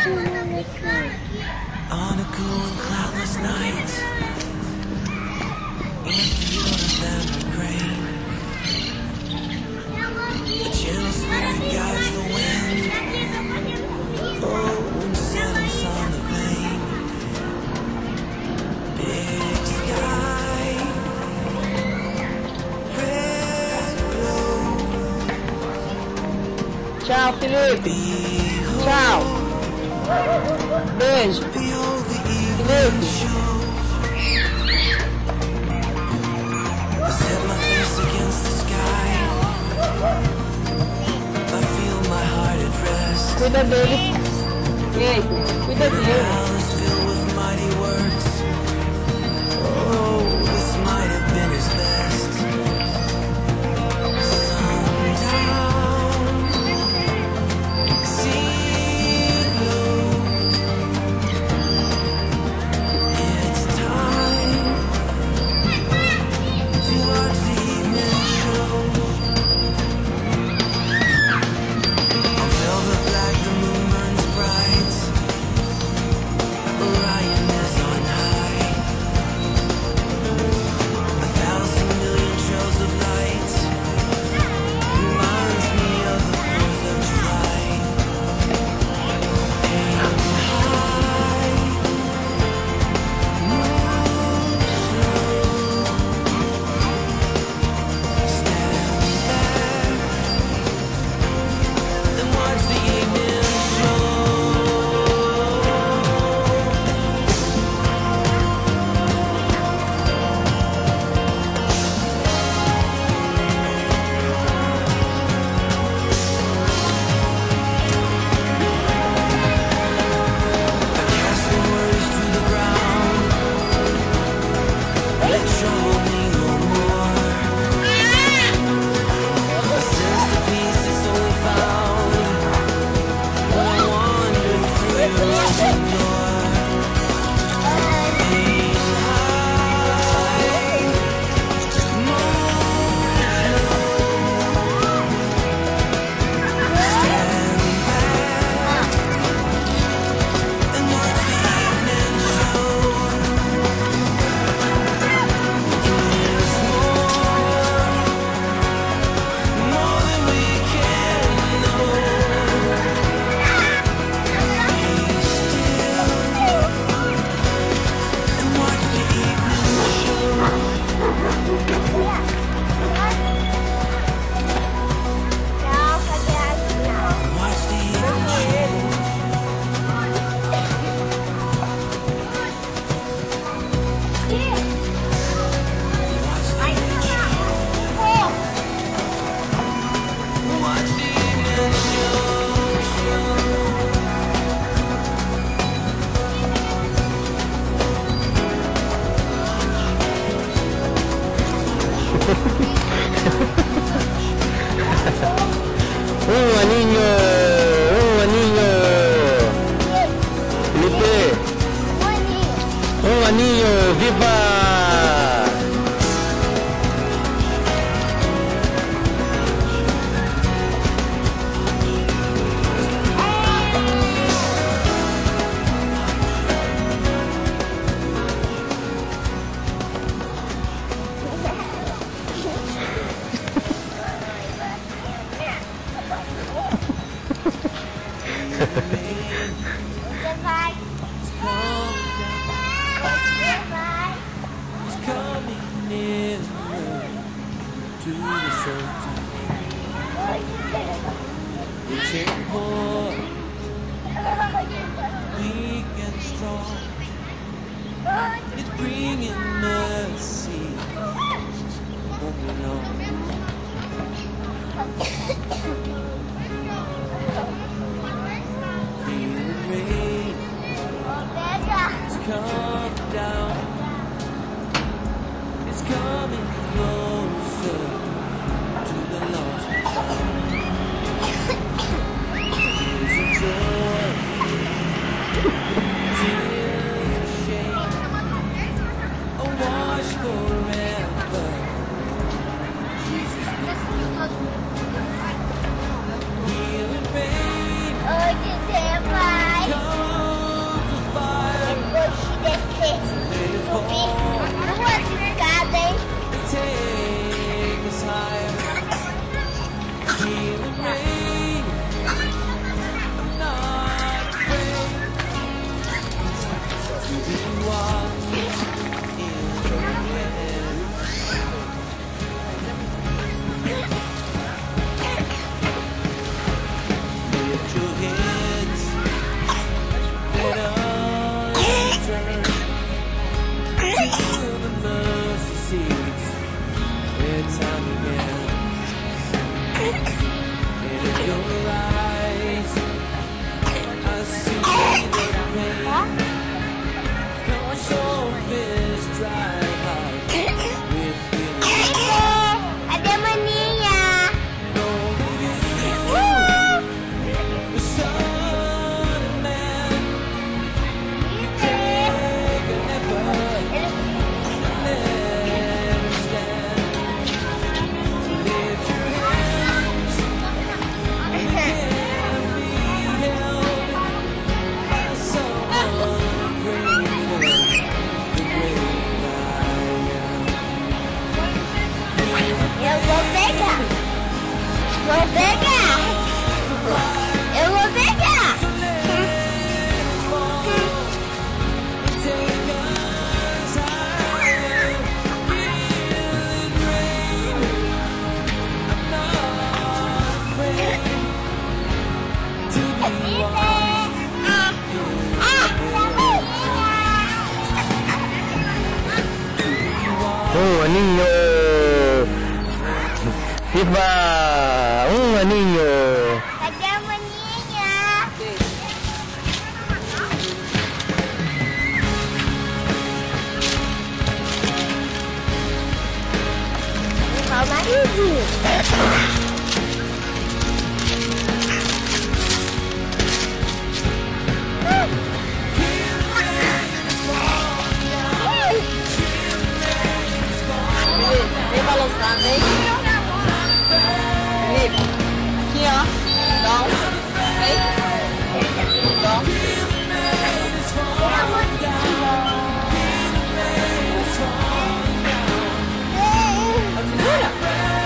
On a cool and cloudless night, in a field of emerald grain, a gentle spirit guides the wind. Oh, and settles on the plain. Big sky, red glow. Tchau, Felipe. Tchau. Beijo. Felipe. Cuida dele. Ei, cuida dele. Un anillo, Felipe, un anillo, viva. It's bringing mercy. Feel the rain. It's come down. It's coming closer to the lost and found. Tears of joy, tears of shame, a wash forever. Jesus name. Healing rain. aninho. Viva! Aninho. Cadê a maninha? Viva o marido. Vem balançar, vem. Felipe, aqui ó. Dom. Vem. Dom. Segura.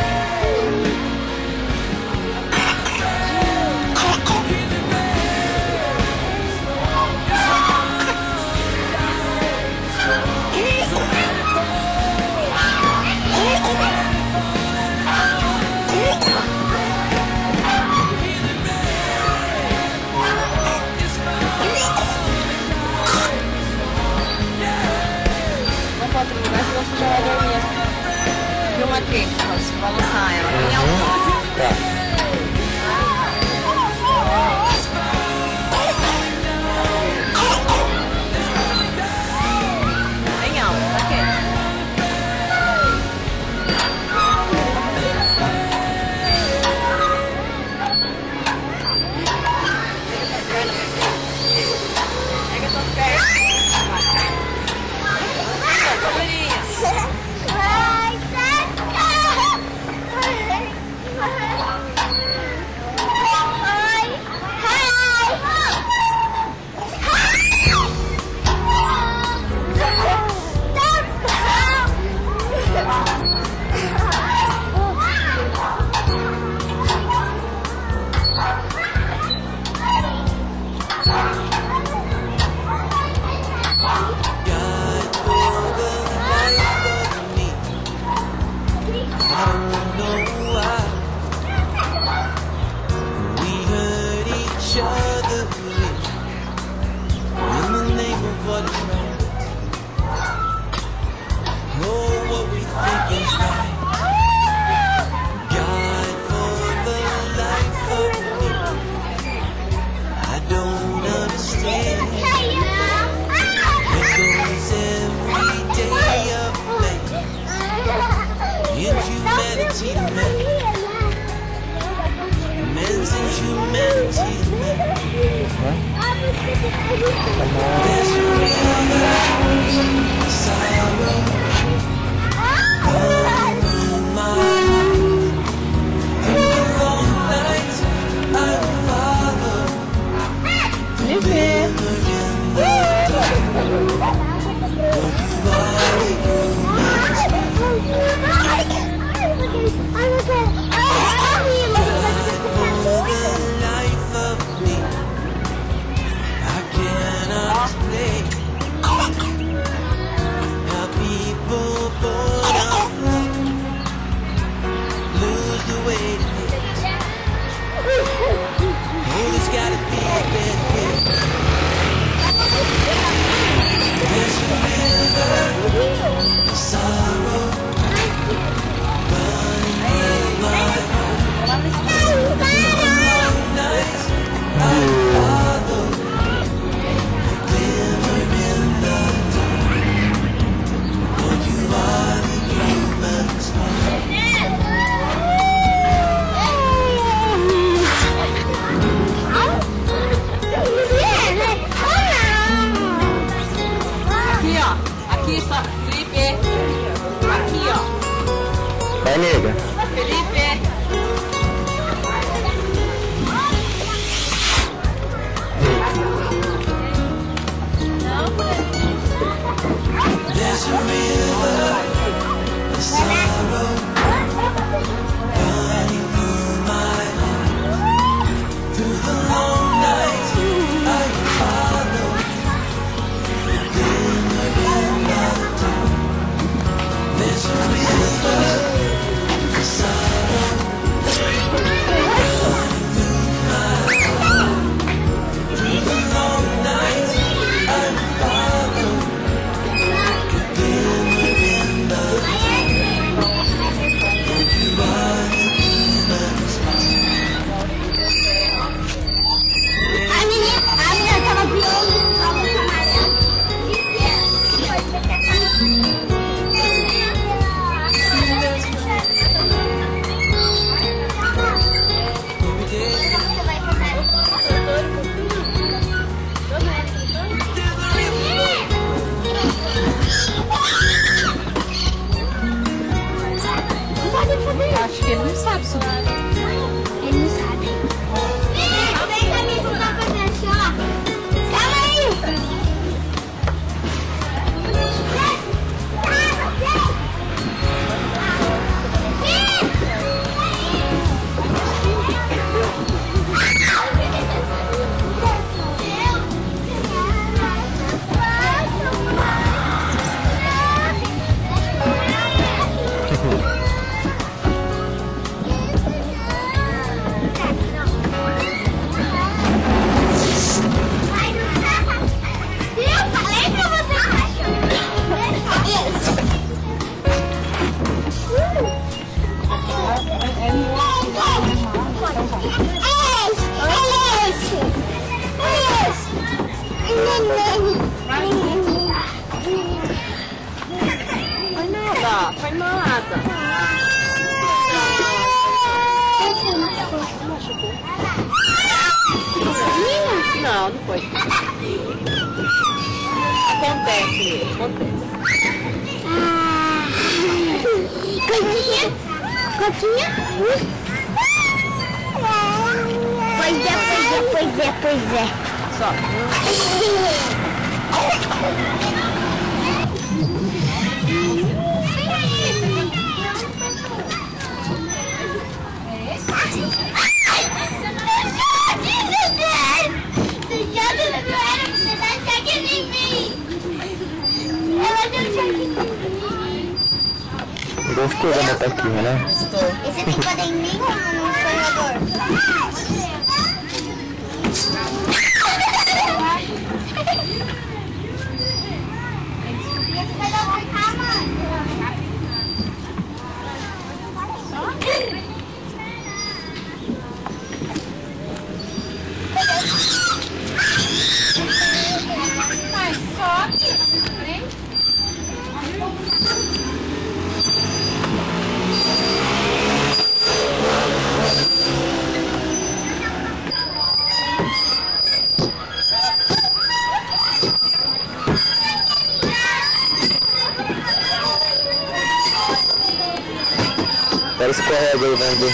Vamos para outro lugar, senão você já vai dormir. Filma aqui, você vai balançar ela. Vem ao Tá. Bem alto, pra quê? Pega tua perna. Ai, Inhumanity to men. Men's inhumanity to men. There's a real sorrow going through my heart. Through the long nights I follow. Through the in the dark. You are the humans. Aqui, só, Felipe. Aqui, ó. Vai, nega. Felipe. There's a river of sorrow running through my heart. Through the long nights I follow. There's a river of sorrow running through my heart. Through the long nights I follow. Acontece. Cotinha? Cotinha? Pois é. Só. Gostou da motoquinha, né? Estou. Esse tem poder nenhum no escorregador. Agora escorrega aí, vamos ver.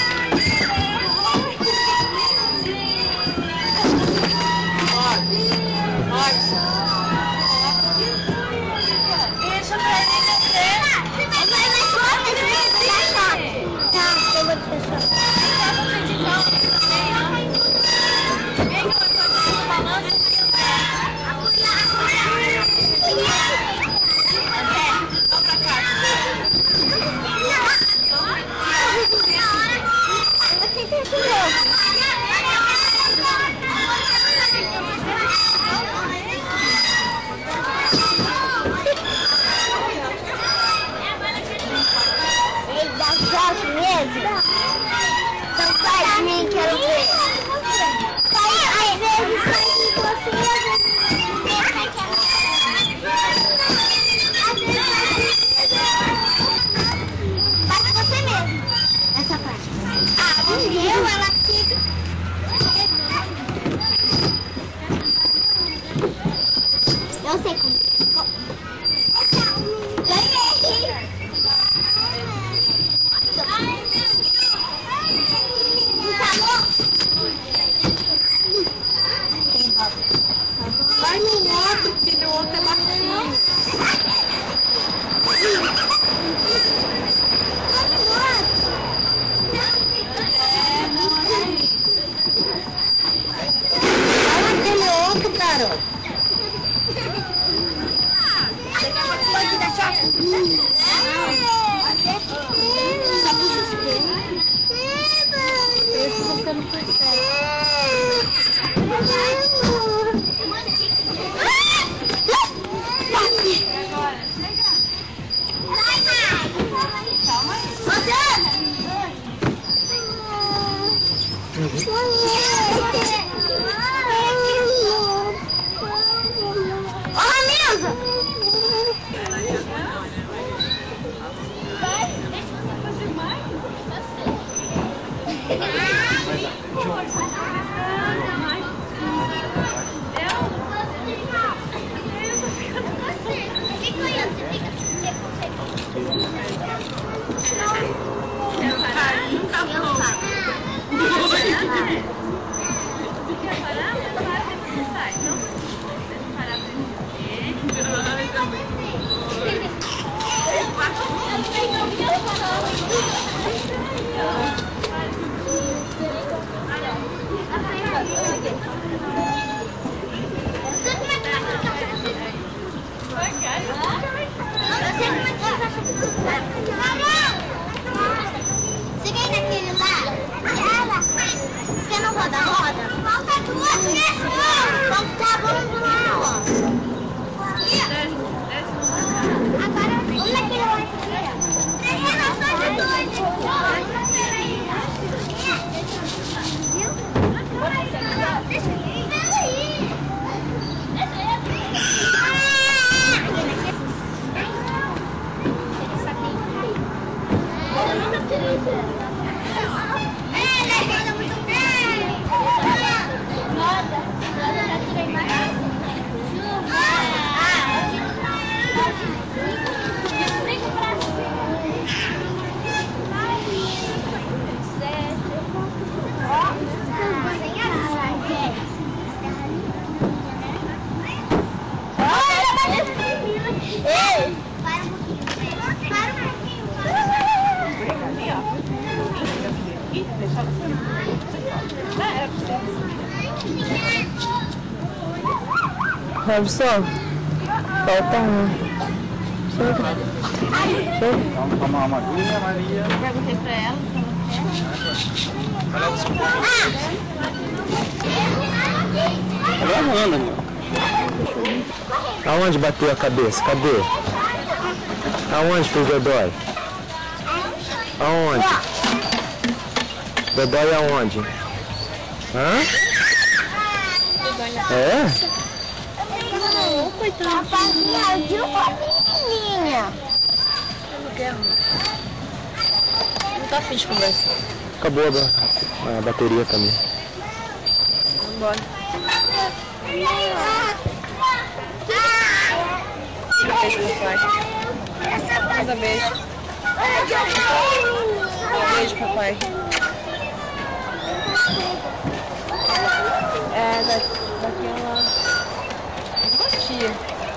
Deixa pra ele descer. Tá, eu vou te fechar. Ele dá choque mesmo? Então faz nem quero ver. Às vezes faz você faz você mesmo. Essa parte. Ah, você ela fica. Eu sei como. Ganhei! Vai no outro, filho, o outro é baixinho. Vai naquele outro, garoto. Pode dar choque? Só puxa os pelos. Esse você não consegue. Robson, falta um. Chega. Vamos tomar uma aguinha, Maria. Eu perguntei pra ela se ela quer. Tá gravando, meu. Aonde bateu a cabeça? Cadê? Aonde foi o Dodói? Aonde? Dodói aonde? Hã? É? Papai, de uma menininha. Não tá afim de conversar. Acabou a bateria também. Vamos embora. Beijo pro pai. Manda beijo. Beijo, papai. É, daquela... Uma tia.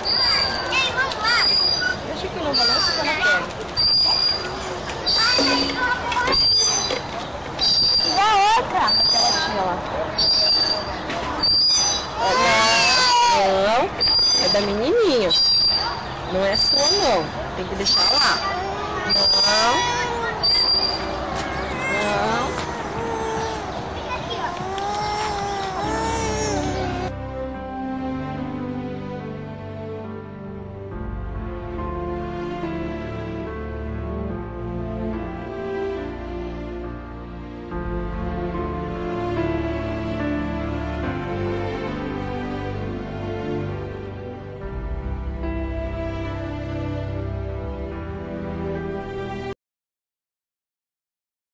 Eu achei que eu não vou não, se ela pega. E a outra? Aquela tia lá. Não, é da menininha. Não é sua, não. Tem que deixar lá. Não.